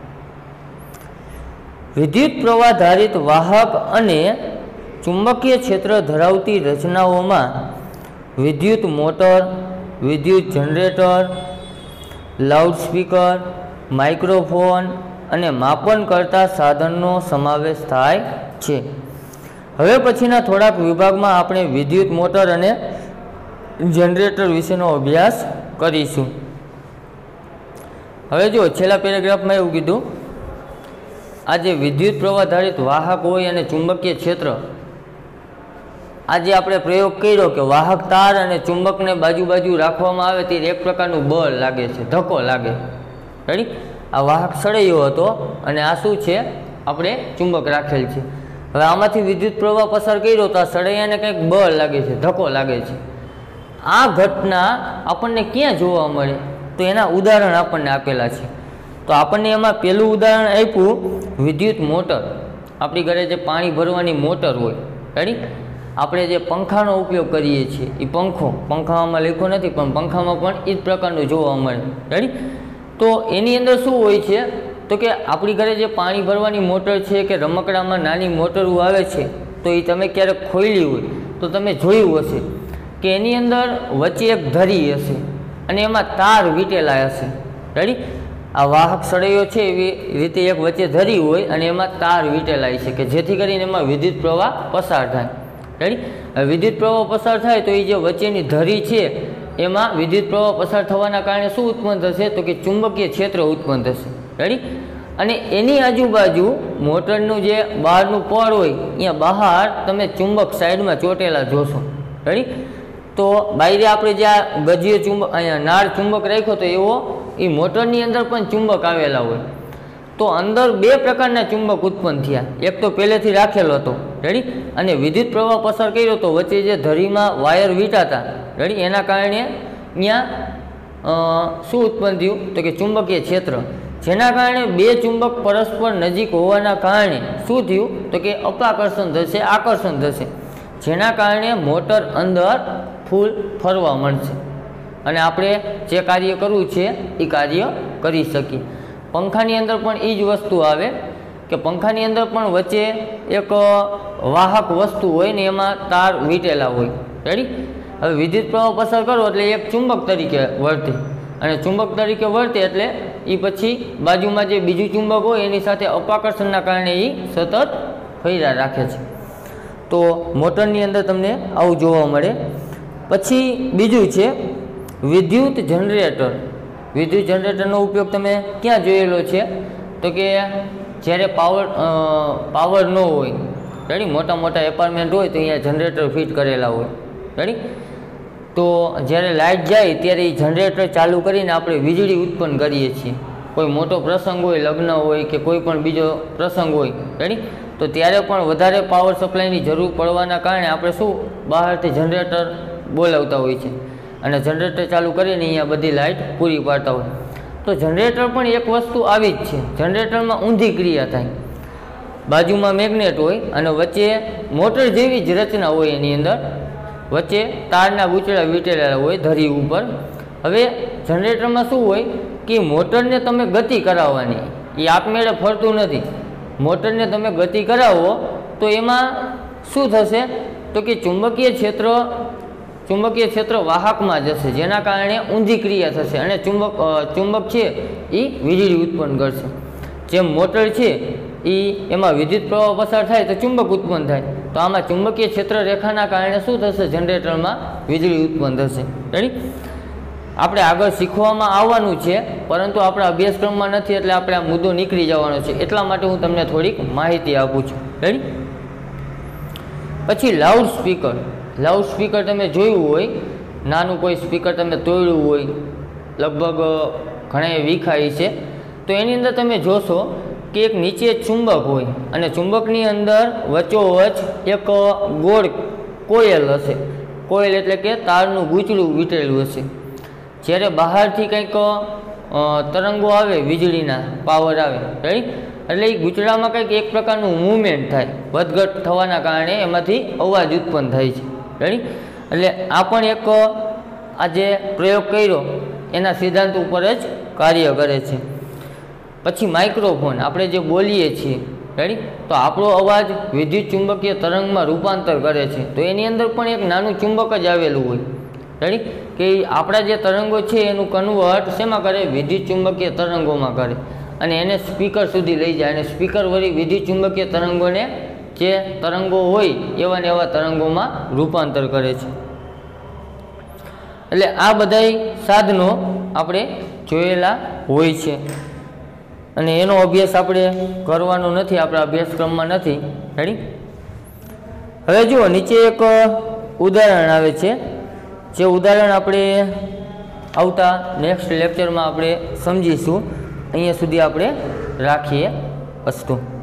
વિદ્યુત પ્રવાહ ધારિત વાહક અને ચુંબકીય ક્ષેત્ર ધરાવતી રચનાઓમાં વિદ્યુત મોટર, વિદ્યુત જનરેટર, લાઉડસ્પીકર, માઇક્રોફોન અને માપન કરતા સાધનનો સમાવેશ થાય છે. હવે પછીના થોડાક વિભાગમાં આપણે વિદ્યુત મોટર અને જનરેટર વિશેનો અભ્યાસ કરીશું. હવે જો છેલ્લા પેરેગ્રાફમાં એવું કીધું, આ જે વિદ્યુત પ્રવાહ ધારિત વાહક હોય અને ચુંબકીય ક્ષેત્ર, આજે આપણે પ્રયોગ કર્યો કે વાહક તાર અને ચુંબકને બાજુ બાજુ રાખવામાં આવે ત્યારે એક પ્રકારનું બળ લાગે છે, ધક્કો લાગે. રેડી, આ વાહક સળૈયો હતો અને આ શું છે, આપણે ચુંબક રાખેલ છે. હવે આમાંથી વિદ્યુત પ્રવાહ પસાર કર્યો તો આ સળૈયાને કંઈક બળ લાગે છે, ધક્કો લાગે છે. આ ઘટના આપણને ક્યાં જોવા મળે, તો એના ઉદાહરણ આપણને આપેલા છે. તો આપણને એમાં પહેલું ઉદાહરણ આપ્યું વિદ્યુત મોટર. આપણી ઘરે જે પાણી ભરવાની મોટર હોય, રેડી, આપણે જે પંખાનો ઉપયોગ કરીએ છીએ એ પંખો, પંખામાં લખ્યો નથી પણ પંખામાં પણ એ જ પ્રકારનું જોવા મળે. રેડી, તો એની અંદર શું હોય છે, તો કે આપણી ઘરે જે પાણી ભરવાની મોટર છે કે રમકડામાં નાની મોટરો આવે છે, તો એ તમે ક્યારેક ખોલી હોય તો તમે જોયું હશે કે એની અંદર વચ્ચે એક ધરી હશે અને એમાં તાર વીટેલા હશે. રેડી, આ વાહક સળૈયો છે એવી રીતે એક વચ્ચે ધરી હોય અને એમાં તાર વીટેલા છે કે જેથી કરીને એમાં વિદ્યુત પ્રવાહ પસાર થાય. રેડી, વિદ્યુત પ્રવાહ પસાર થાય તો એ જે વચ્ચેની ધરી છે એમાં વિદ્યુત પ્રવાહ પસાર થવાના કારણે શું ઉત્પન્ન થશે, તો કે ચુંબકીય ક્ષેત્ર ઉત્પન્ન થશે. રેડી, અને એની આજુબાજુ મોટરનું જે બહારનું પડ હોય અહીંયા બહાર તમે ચુંબક સાઈડમાં ચોટેલા જોશો. રેડી, તો બાયરે આપણે જે આ ગજીય ચુંબક અહીંયા નાળ ચુંબક રાખ્યો તો એવો એ મોટરની અંદર પણ ચુંબક આવેલા હોય. તો અંદર બે પ્રકારના ચુંબક ઉત્પન્ન થયા, એક તો પહેલેથી રાખેલો હતો. રેડી, અને વિદ્યુત પ્રવાહ પસાર કર્યો તો વચ્ચે જે ધરીમાં વાયર વીંટાતા, રેડી, એના કારણે અહીંયા શું ઉત્પન્ન થયું, તો કે ચુંબકીય ક્ષેત્ર, જેના કારણે બે ચુંબક પરસ્પર નજીક હોવાના કારણે શું થયું, તો કે અપાકર્ષણ થશે, આકર્ષણ થશે, જેના કારણે મોટર અંદર ફૂલ ફરવા મળશે અને આપણે જે કાર્ય કરવું છે એ કાર્ય કરી શકીએ. પંખાની અંદર પણ એ જ વસ્તુ આવે કે પંખાની અંદર પણ વચ્ચે એક વાહક વસ્તુ હોય ને એમાં તાર વીંટેલા હોય. રેડી, હવે વિદ્યુત પ્રવાહ પસાર કરો એટલે એક ચુંબક તરીકે વર્તે અને ચુંબક તરીકે વર્તે એટલે એ પછી બાજુમાં જે બીજું ચુંબક હોય એની સાથે અપાકર્ષણના કારણે એ સતત ફર્યા રાખે છે. તો મોટરની અંદર તમને આવું જોવા મળે. પછી બીજું છે વિદ્યુત જનરેટર. વિદ્યુત જનરેટરનો ઉપયોગ તમે ક્યાં જોયેલો છે? તો કે જ્યારે પાવર પાવર ન હોય, રેડી, મોટા મોટા એપાર્ટમેન્ટ હોય તો અહીંયા જનરેટર ફિટ કરેલા હોય, રેડી. તો જ્યારે લાઇટ જાય ત્યારે એ જનરેટર ચાલુ કરીને આપણે વીજળી ઉત્પન્ન કરીએ છીએ. કોઈ મોટો પ્રસંગ હોય, લગ્ન હોય કે કોઈ પણ બીજો પ્રસંગ હોય, રેડી, તો ત્યારે પણ વધારે પાવર સપ્લાયની જરૂર પડવાના કારણે આપણે શું બહારથી જનરેટર બોલાવતા હોય છે અને જનરેટર ચાલુ કરીને અહીંયા બધી લાઇટ પૂરી પાડતા હોય. તો જનરેટર પણ એક વસ્તુ આવી જ છે. જનરેટરમાં ઊંધી ક્રિયા થાય. બાજુમાં મેગ્નેટ હોય અને વચ્ચે મોટર જેવી જ રચના હોય, એની અંદર વચ્ચે તારના ગૂંચળા વીંટેલા હોય ધરી ઉપર. હવે જનરેટરમાં શું હોય કે મોટરને તમે ગતિ કરાવવાની, એ આપમેળે ફરતું નથી. મોટરને તમે ગતિ કરાવો તો એમાં શું થશે? તો કે ચુંબકીય ક્ષેત્ર ચુંબકીય ક્ષેત્ર વાહકમાં જશે, જેના કારણે ઊંધી ક્રિયા થશે અને ચુંબક ચુંબક છે એ વીજળી ઉત્પન્ન કરશે. જેમ મોટર છે એ એમાં વિદ્યુત પ્રવાહ પસાર થાય તો ચુંબક ઉત્પન્ન થાય. તો આમાં ચુંબકીય ક્ષેત્ર રેખાના કારણે શું થશે? જનરેટરમાં વીજળી ઉત્પન્ન થશે, રેડી. આપણે આગળ શીખવામાં આવવાનું છે, પરંતુ આપણા અભ્યાસક્રમમાં નથી, એટલે આપણે આ મુદ્દો નીકળી જવાનો છે. એટલા માટે હું તમને થોડીક માહિતી આપું છું, રેડી. પછી લાઉડ સ્પીકર. લાઉડ સ્પીકર તમે જોયું હોય, નાનું કોઈ સ્પીકર તમે તોડ્યું હોય, લગભગ ઘણા વિખાય છે, તો એની અંદર તમે જોશો કે એક નીચે ચુંબક હોય અને ચુંબકની અંદર વચ્ચોવચ એક ગોળ કોયલ હશે. કોયલ એટલે કે તારનું ગૂંચળું વીંટેલું હશે. જ્યારે બહારથી કંઈક તરંગો આવે, વીજળીના પાવર આવે, રાઈટ, એટલે એ ગૂંચળામાં કંઈક એક પ્રકારનું મૂવમેન્ટ થાય, વધઘટ થવાના કારણે એમાંથી અવાજ ઉત્પન્ન થાય છે, રાઈટ. એટલે આ પણ એક આ જે પ્રયોગ કર્યો એના સિદ્ધાંત ઉપર જ કાર્ય કરે છે. પછી માઇક્રોફોન, આપણે જે બોલીએ છીએ, રેડી, તો આપણો અવાજ વિદ્યુત ચુંબકીય તરંગમાં રૂપાંતર કરે છે. તો એની અંદર પણ એક નાનું ચુંબક જ આવેલું હોય, રેડી, કે આપણા જે તરંગો છે એનું કન્વર્ટ શેમાં કરે? વિદ્યુત ચુંબકીય તરંગોમાં કરે અને એને સ્પીકર સુધી લઈ જાય અને સ્પીકર વળી વિદ્યુત ચુંબકીય તરંગોને જે તરંગો હોય એવા ને એવા તરંગોમાં રૂપાંતર કરે છે. એટલે આ બધાય સાધનો આપણે જોયેલા હોય છે અને એનો અભ્યાસ આપણે કરવાનો નથી, આપણા અભ્યાસક્રમમાં નથી, રેડી. હવે જુઓ, નીચે એક ઉદાહરણ આવે છે, જે ઉદાહરણ આપણે આવતા નેક્સ્ટ લેક્ચરમાં આપણે સમજીશું. અહીંયા સુધી આપણે રાખીએ. અસ્તુ.